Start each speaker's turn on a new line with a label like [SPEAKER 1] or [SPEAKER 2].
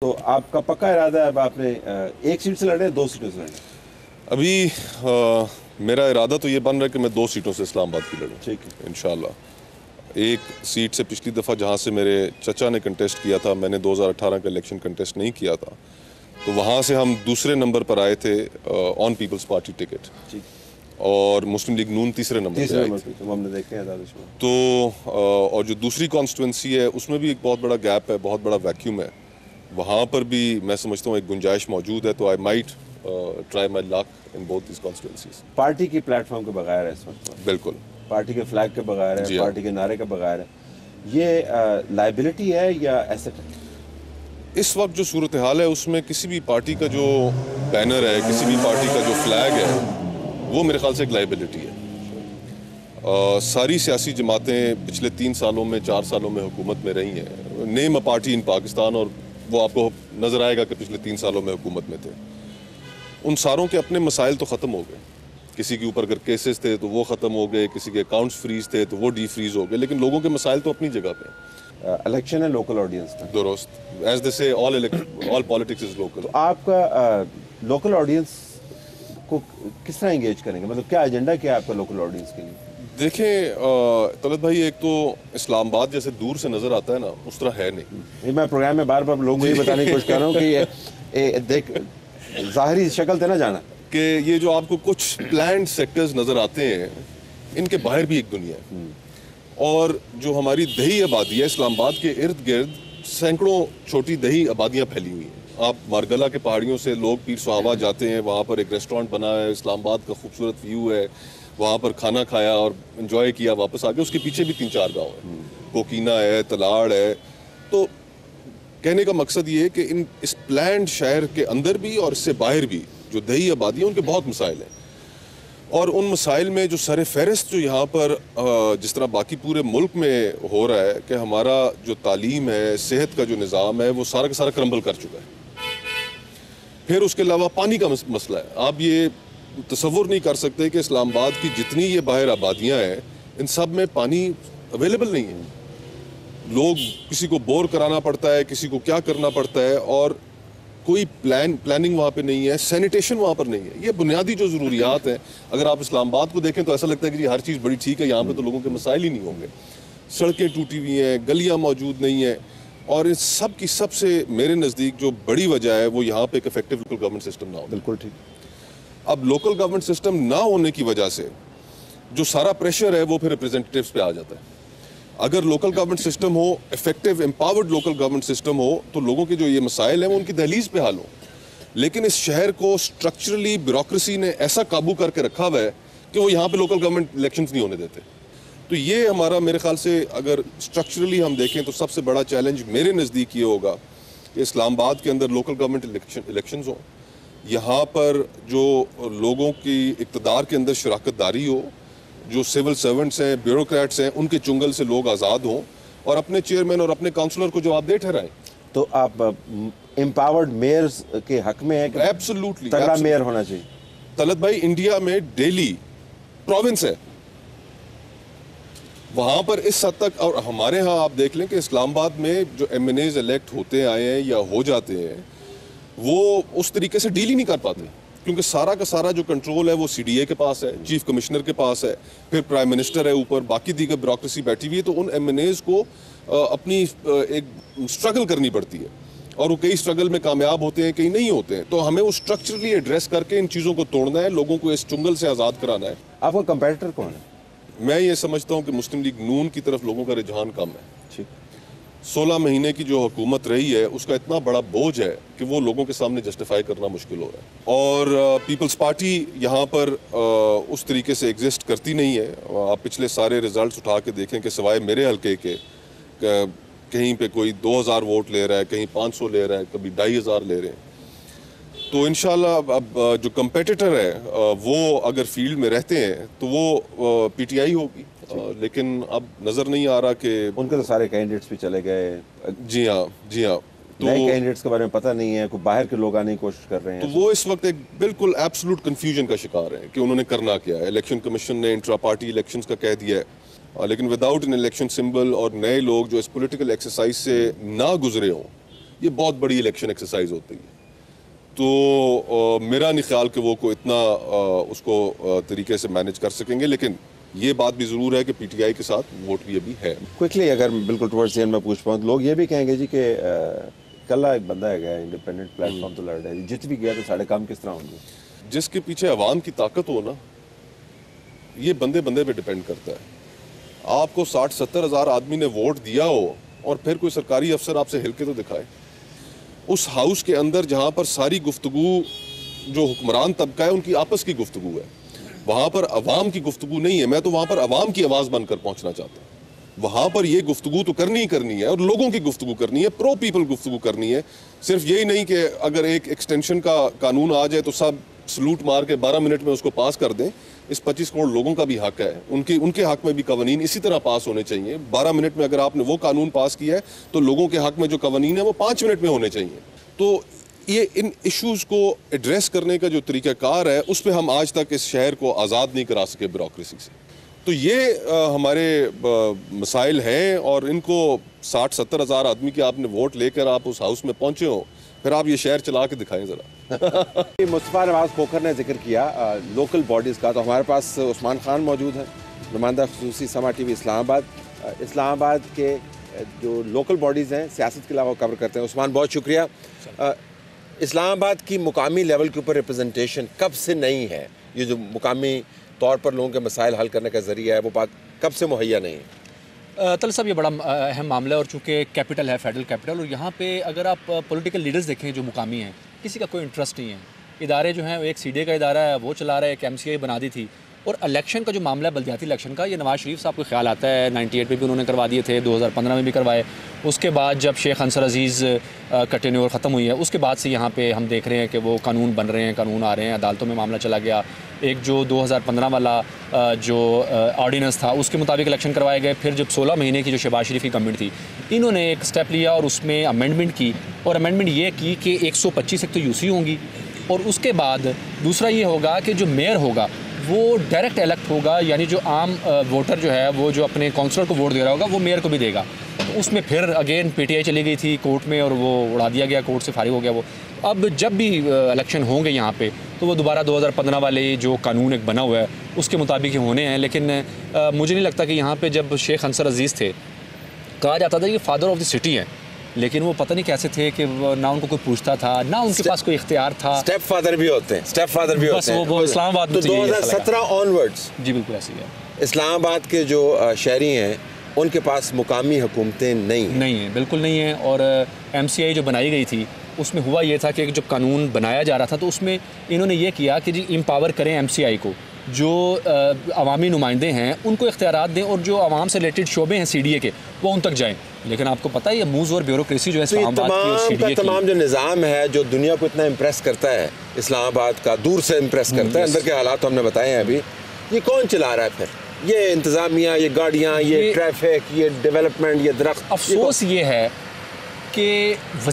[SPEAKER 1] तो आपका पक्का इरादा है अब आपने एक सीट से लड़े, दो सीटों से लड़े?
[SPEAKER 2] अभी मेरा इरादा तो ये बन रहा है कि मैं 2 सीटों से इस्लामाबाद की लड़ूं।
[SPEAKER 1] ठीक है।
[SPEAKER 2] इंशाल्लाह। एक सीट से पिछली दफ़ा जहां से मेरे चचा ने कंटेस्ट किया था, मैंने 2018 का इलेक्शन कंटेस्ट नहीं किया था, तो वहां से हम दूसरे नंबर पर आए थे ऑन पीपल्स पार्टी टिकट,
[SPEAKER 1] ठीक।
[SPEAKER 2] और मुस्लिम लीग नून तीसरे नंबर पे आई थी।
[SPEAKER 1] तो हमने देखे हैं दानिश में।
[SPEAKER 2] तो और जो दूसरी कॉन्स्टिट्यूंसी है उसमें भी एक बहुत बड़ा गैप है, बहुत बड़ा वैक्यूम है। वहाँ पर भी मैं समझता हूँ एक गुंजाइश मौजूद है, तो I might try my luck in both this constituencies.
[SPEAKER 1] Party की प्लेटफॉर्म के बगैर है इस वक्त,
[SPEAKER 2] बिल्कुल।
[SPEAKER 1] पार्टी के फ्लैग के बगैर है,
[SPEAKER 2] जी हाँ।
[SPEAKER 1] पार्टी के नारे के बगैर है। ये लाइबिलिटी है या एसेट है?
[SPEAKER 2] इस वक्त जो सूरत हाल है उसमें किसी भी पार्टी का जो बैनर है, किसी भी पार्टी का जो फ्लैग है, वो मेरे ख्याल से एक लाइबिलिटी है। सारी सियासी जमातें पिछले 3 सालों में 4 सालों में हुकूमत में रही हैं। Name a party in Pakistan, और वो आपको नज़र आएगा कि पिछले 3 सालों में हुकूमत में थे। उन सारों के अपने मसाइल तो ख़त्म हो गए। किसी के ऊपर अगर केसेस थे तो वो ख़त्म हो गए, किसी के अकाउंट्स फ्रीज थे तो वो डी फ्रीज हो गए, लेकिन लोगों के मसाइल तो अपनी जगह पे हैं।
[SPEAKER 1] इलेक्शन है लोकल ऑडियंस का।
[SPEAKER 2] दुरुस्त, एज दे से ऑल पॉलिटिक्स इज लोकल।
[SPEAKER 1] तो आपका लोकल ऑडियंस को किस तरह एंगेज करेंगे, मतलब क्या एजेंडा क्या है आपका लोकल ऑडियंस के लिए?
[SPEAKER 2] देखें तलत भाई, एक तो इस्लामाबाद जैसे दूर से नज़र आता है ना, उस तरह है नहीं।
[SPEAKER 1] ये मैं प्रोग्राम में बार बार लोगों को ये बताने की कोशिश कर रहा हूँ कि ये देख ज़ाहिरी शक्ल से ना जाना
[SPEAKER 2] कि ये जो आपको कुछ प्लान्ड सेक्टर्स नज़र आते हैं, इनके बाहर भी एक दुनिया है। और जो हमारी दही आबादी है, इस्लामाबाद के इर्द गिर्द सैकड़ों छोटी दही आबादियाँ फैली हुई हैं। आप मारगला के पहाड़ियों से लोग पीर सुहावा जाते हैं, वहाँ पर एक रेस्टोरेंट बना है, इस्लामाबाद का खूबसूरत व्यू है, वहाँ पर खाना खाया और इन्जॉय किया, वापस आ गए। उसके पीछे भी 3-4 गाँव हैं, कोकीना है, तलाड़ है। तो कहने का मकसद ये है कि इस प्लान्ड शहर के अंदर भी और इससे बाहर भी जो दही आबादी है, उनके बहुत मसाइल हैं। और उन मसाइल में जो सर फहरिस्त जो यहाँ पर जिस तरह बाकी पूरे मुल्क में हो रहा है कि हमारा जो तालीम है, सेहत का जो निज़ाम है, वो सारा का सारा क्रम्बल कर चुका है। फिर उसके अलावा पानी का मसला है। आप ये तसव्वुर नहीं कर सकते कि इस्लामाबाद की जितनी ये बाहर आबादियाँ हैं, इन सब में पानी अवेलेबल नहीं है। लोग, किसी को बोर कराना पड़ता है, किसी को क्या करना पड़ता है, और कोई प्लानिंग वहाँ पे नहीं है, सैनिटेशन वहाँ पर नहीं है। ये बुनियादी जो ज़रूरियात हैं, अगर आप इस्लामाबाद को देखें तो ऐसा लगता है कि जी हर चीज़ बड़ी ठीक है, यहाँ पे तो लोगों के मसाइल ही नहीं होंगे। सड़कें टूटी हुई हैं, गलियाँ मौजूद नहीं हैं, और इस सब की सबसे मेरे नज़दीक जो बड़ी वजह है वो यहाँ पे एक इफेक्टिव लोकल गवर्नमेंट सिस्टम ना हो।
[SPEAKER 1] बिल्कुल ठीक।
[SPEAKER 2] अब लोकल गवर्नमेंट सिस्टम ना होने की वजह से जो सारा प्रेशर है वो फिर रिप्रेजेंटेटिव्स पे आ जाता है। अगर लोकल गवर्नमेंट सिस्टम हो, effective empowered local government system हो, तो लोगों के जो ये मसाइल हैं वो उनकी दहलीज पे हल हो। लेकिन इस शहर को स्ट्रक्चरली ब्यूरोक्रेसी ने ऐसा काबू करके रखा हुआ है कि वो यहाँ पे लोकल गवर्नमेंट इलेक्शंस नहीं होने देते। तो ये हमारा, मेरे ख्याल से अगर स्ट्रक्चरली हम देखें तो सबसे बड़ा चैलेंज मेरे नज़दीक ये होगा कि इस्लामाबाद के अंदर लोकल गवर्नमेंट इलेक्शंस हो, यहाँ पर जो लोगों की इक़्तिदार के अंदर शराकतदारी हो, जो सिविल सर्वेंट्स हैं, ब्यूरोक्रेट्स हैं, उनके चुंगल से लोग आज़ाद हों और अपने चेयरमैन और अपने काउंसलर को जवाबदेह ठहराएं।
[SPEAKER 1] तो आप एम्पावर्ड मेयर्स के हक में है कि
[SPEAKER 2] एब्सोल्युटली
[SPEAKER 1] तगड़ा मेयर होना चाहिए?
[SPEAKER 2] तलत भाई, इंडिया में दिल्ली प्रोविंस है, वहां पर इस हद तक, और हमारे यहाँ आप देख लें कि इस्लामाबाद में जो MNAs इलेक्ट होते आए हैं या हो जाते हैं, वो उस तरीके से डील ही नहीं कर पाते, क्योंकि सारा का सारा जो कंट्रोल है वो CDA के पास है, चीफ कमिश्नर के पास है, फिर प्राइम मिनिस्टर है ऊपर, बाकी दीगर ब्यूरोक्रेसी बैठी हुई है। तो उन MNAs को अपनी एक स्ट्रगल करनी पड़ती है, और वो कई स्ट्रगल में कामयाब होते हैं, कई नहीं होते हैं। तो हमें वो स्ट्रक्चरली एड्रेस करके इन चीज़ों को तोड़ना है, लोगों को इस चुंगल से आज़ाद कराना है।
[SPEAKER 1] आपका कंपेटिटर कौन है?
[SPEAKER 2] मैं ये समझता हूँ कि मुस्लिम लीग नून की तरफ लोगों का रुझान कम है।
[SPEAKER 1] ठीक।
[SPEAKER 2] 16 महीने की जो हुकूमत रही है उसका इतना बड़ा बोझ है कि वो लोगों के सामने जस्टिफाई करना मुश्किल हो रहा है। और पीपल्स पार्टी यहाँ पर उस तरीके से एग्जिस्ट करती नहीं है। आप पिछले सारे रिजल्ट्स उठा के देखें कि सिवाय मेरे हल्के के कहीं पे कोई 2000 वोट ले रहा है, कहीं 500 ले रहा है, कभी 2500 ले रहे हैं। तो इंशाल्लाह अब जो कंपेटिटर है वो अगर फील्ड में रहते हैं तो वो PTI होगी, लेकिन अब नज़र नहीं आ रहा कि
[SPEAKER 1] उनके तो सारे कैंडिडेट्स भी चले गए।
[SPEAKER 2] जी हाँ, जी हाँ।
[SPEAKER 1] तो नए कैंडिडेट्स के बारे में पता नहीं है, कोई बाहर के लोग आने की कोशिश कर रहे हैं।
[SPEAKER 2] तो वो इस वक्त एक बिल्कुल एब्सोल्यूट कंफ्यूजन का शिकार है कि उन्होंने करना क्या है। इलेक्शन कमीशन ने इंट्रा पार्टी इलेक्शंस का कह दिया है, लेकिन विदाउट एन इलेक्शन सिंबल और नए लोग जो इस पॉलिटिकल एक्सरसाइज से ना गुजरे हों ये बहुत बड़ी इलेक्शन एक्सरसाइज होती है। तो मेरा नहीं ख्याल कि वो को इतना उसको तरीके से मैनेज कर सकेंगे, लेकिन ये बात भी ज़रूर है कि पीटीआई के साथ वोट भी अभी है।
[SPEAKER 1] क्विकली अगर बिल्कुल टुवर्ड्स द एंड में पूछ पाऊँ, लोग ये भी कहेंगे जी कि कल्ला एक बंदा है इंडिपेंडेंट प्लेटफॉर्म तो लड़ रहा है, जित भी गया तो साढ़े काम किस तरह होंगे।
[SPEAKER 2] जिसके पीछे अवाम की ताकत हो ना, ये बंदे बंदे पे डिपेंड करता है। आपको 60-70 हज़ार आदमी ने वोट दिया हो और फिर कोई सरकारी अफसर आपसे हिल के तो दिखाए। उस हाउस के अंदर जहाँ पर सारी गुफ्तगू जो हुक्मरान तबका है उनकी आपस की गुफ्तगू है, वहाँ पर अवाम की गुफ्तगू नहीं है। मैं तो वहाँ पर अवाम की आवाज़ बनकर पहुँचना चाहता हूँ। वहाँ पर ये गुफ्तगू तो करनी ही करनी है और लोगों की गुफ्तगू करनी है, प्रो पीपल गुफ्तगू करनी है। सिर्फ यही नहीं कि अगर एक एक्सटेंशन का कानून आ जाए तो सब सलूट मार के 12 मिनट में उसको पास कर दें। इस 25 करोड़ लोगों का भी हक है, उनके हक में भी कवानीन इसी तरह पास होने चाहिए। 12 मिनट में अगर आपने वो कानून पास किया है तो लोगों के हक में जो कवानीन है वो 5 मिनट में होने चाहिए। तो ये इन इश्यूज़ को एड्रेस करने का जो तरीक़ाकार है उस पर हम आज तक इस शहर को आज़ाद नहीं करा सके ब्यूरोक्रेसी से। तो ये हमारे मसाइल हैं और इनको 60-70 हज़ार आदमी के आपने वोट लेकर आप उस हाउस में पहुँचे हो, फिर आप ये शहर चला के दिखाएं ज़रा।
[SPEAKER 1] मुस्तफ़ा नवाज़ खोखर ने जिक्र किया लोकल बॉडीज़ का, तो हमारे पास उस्मान खान मौजूद है, नुमाइंदा ख़ुसूसी समा टीवी इस्लामाबाद। इस्लामाबाद के जो लोकल बॉडीज़ हैं सियासत के अलावा कवर करते हैं। उस्मान बहुत शुक्रिया। इस्लामाबाद की मुकामी लेवल के ऊपर रिप्रेजेंटेशन कब से नहीं है? ये जो मुकामी तौर पर लोगों के मसाइल हल करने का ज़रिया है वो बात कब से मुहैया नहीं है?
[SPEAKER 3] तल साहब ये बड़ा अहम मामला है और चूँकि कैपिटल है, फेडरल कैपिटल, और यहाँ पे अगर आप पॉलिटिकल लीडर्स देखें जो मुकामी हैं, किसी का कोई इंटरेस्ट नहीं है। इदारे जो हैं, एक सीडीए का इदारा है वो चला रहा है, एक एमसीआई बना दी थी। और इलेक्शन का जो मामला है बल्दियाती इलेक्शन का, ये नवाज शरीफ साहब को ख्याल आता है 98 में भी उन्होंने करवा दिए थे, 2015 में भी करवाए। उसके बाद जब शेख अंसर अजीज़ का टेन्योर ख़त्म हुई है उसके बाद से यहाँ पे हम देख रहे हैं कि वो कानून बन रहे हैं, कानून आ रहे हैं, अदालतों में मामला चला गया। एक जो 2015 वाला जो ऑर्डिनेंस था उसके मुताबिक इलेक्शन करवाए गए। फिर जब 16 महीने की जो शहबाज शरीफ की गवर्नमेंट थी, इन्होंने एक स्टेप लिया और उसमें अमेंडमेंट की, और अमेंडमेंट ये की कि 125 एक तो यूसी होंगी, और उसके बाद दूसरा ये होगा कि जो मेयर होगा वो डायरेक्ट इलेक्ट होगा, यानी जो आम वोटर जो है वो जो अपने काउंसलर को वोट दे रहा होगा वो मेयर को भी देगा। तो उसमें फिर अगेन पीटीआई चली गई थी कोर्ट में और वो उड़ा दिया गया, कोर्ट से फारिग हो गया वो। अब जब भी इलेक्शन होंगे यहाँ पे तो वो दोबारा 2015 वाले जो कानून एक बना हुआ है उसके मुताबिक ही होने हैं। लेकिन मुझे नहीं लगता कि यहाँ पे जब शेख अंसर अजीज़ थे कहा जाता था कि फादर ऑफ द सिटी हैं, लेकिन वो पता नहीं कैसे थे कि ना उनको कोई पूछता था, ना उनके पास कोई इख्तियार था।
[SPEAKER 1] स्टेप फादर भी होते हैं, स्टेप फादर भी होते हैं।
[SPEAKER 3] वो इस्लामाबाद में
[SPEAKER 1] तो 2017 ऑनवर्ड्स
[SPEAKER 3] जी बिल्कुल ऐसी है।
[SPEAKER 1] इस्लामाबाद के जो शहरी हैं उनके पास मुकामी हुकूमतें नहीं
[SPEAKER 3] हैं, बिल्कुल नहीं है। और एमसीआई जो बनाई गई थी उसमें हुआ ये था कि जब कानून बनाया जा रहा था तो उसमें इन्होंने ये किया कि जी एम्पावर करें एमसीआई को, जो अवामी नुमाइंदे हैं उनको इख्तियारात दें और जो आवाम से रिलेटेड शोबे हैं सीडीए के वो उन तक जाएं। लेकिन आपको पता है ये मूव्स और ब्यूरोक्रेसी जो है इस्लामाबाद की और सीडीए की,
[SPEAKER 1] तमाम जो निज़ाम है जो दुनिया को इतना इम्प्रेस करता है, इस्लामाबाद का दूर से इम्प्रेस करता है, अंदर के हालात हमने बताए हैं अभी, ये कौन चला रहा है फिर? ये इंतज़ामिया, ये गाड़ियाँ, ये ट्रैफिक, ये डेवलपमेंट, ये दरख्त।
[SPEAKER 3] अफसोस ये है कि